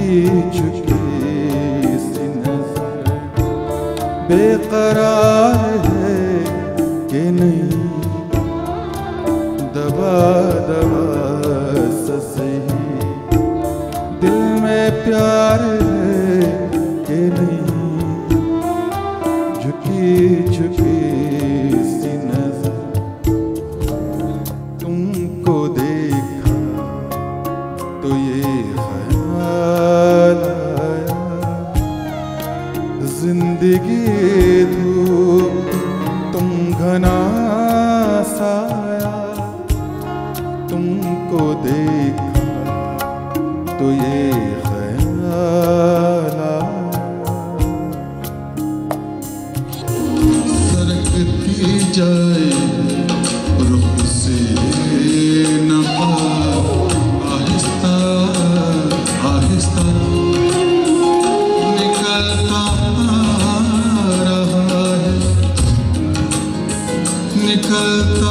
झुकी सी नजर बेकरार है कि नहीं, दबा दबा सा सही दिल में प्यार है कि नहीं, झुकी झुकी सी नजर तुमको देखा तो ये ख्याल आया, जिंदगी धूप तुम घना साया, तुमको देखा तो ये ख्याल आया। सरकती जाए रुख से नकाब, आहिस्ता आहिस्ता निकलता रहा है, निकलता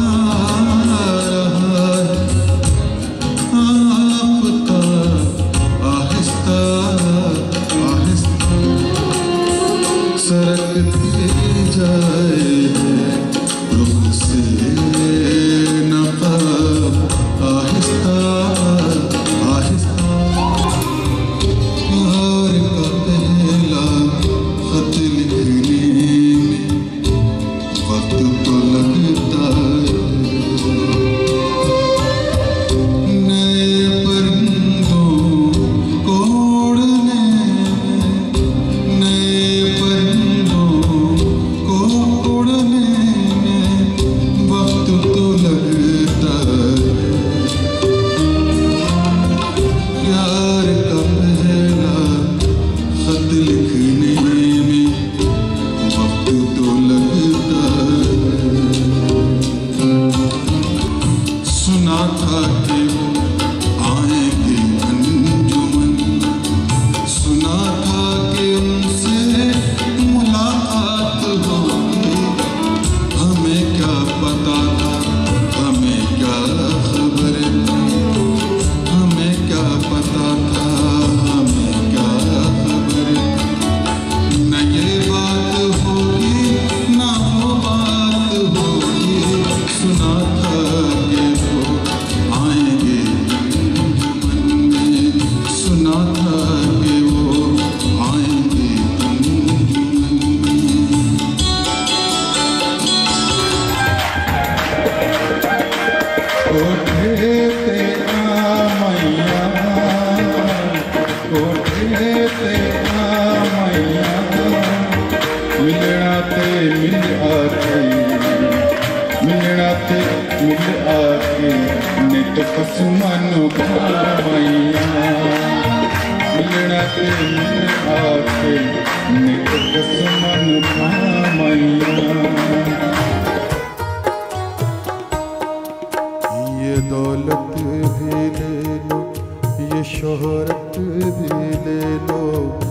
ये दौलत भी ले लो, ये शोहरत भी ले लो,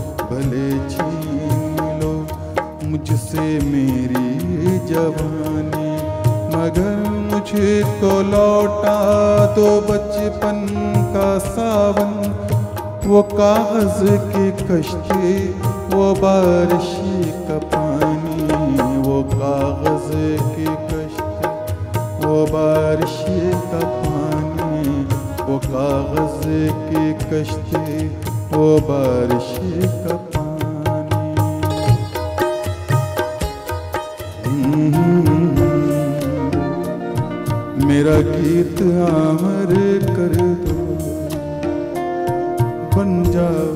भले छीन लो मुझसे मेरी जवानी, मगर मुझको लौटा दो बचपन का सावन, वो कागज की कश्ती, वो बारिश का पानी, वो कागज की कश्ती, वो बारिश का पानी, वो कागज की कश्ती, वो बारिश का पानी। मेरा गीत अमर कर दो, बन जाओ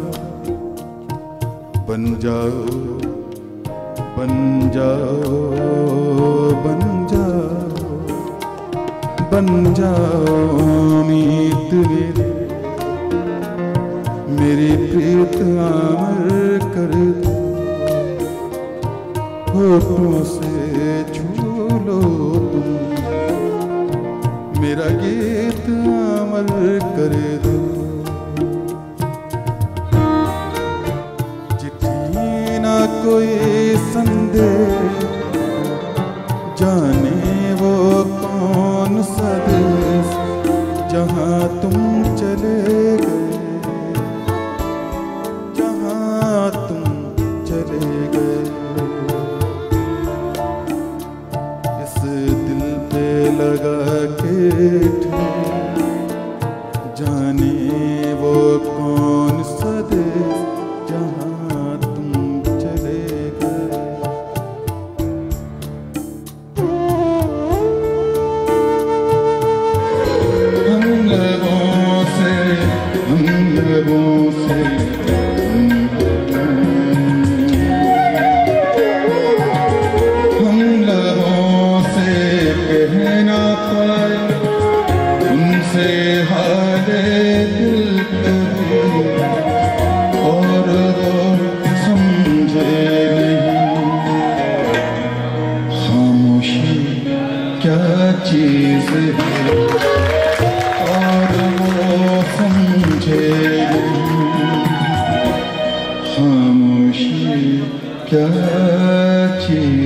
बन जाओ बन जाओ बन जाओ बन जाओ मीत मेरी प्रीत अमर कर दो, होठों से छू लो तुम, मेरा गीत अमर कर दो। चिट्ठी ना कोई संदेश, जाने वो कौन सा देश, जहाँ तुम चले गए जाने वो कौन सा देश जहाँ तुम चले गए। हम लबों से हम लबों से कहना पाए उनसे हाले दिल कभी और वो समझे नहीं। खामोशी क्या चीज़ है और वो समझे नहीं। खामोशी क्या चीज़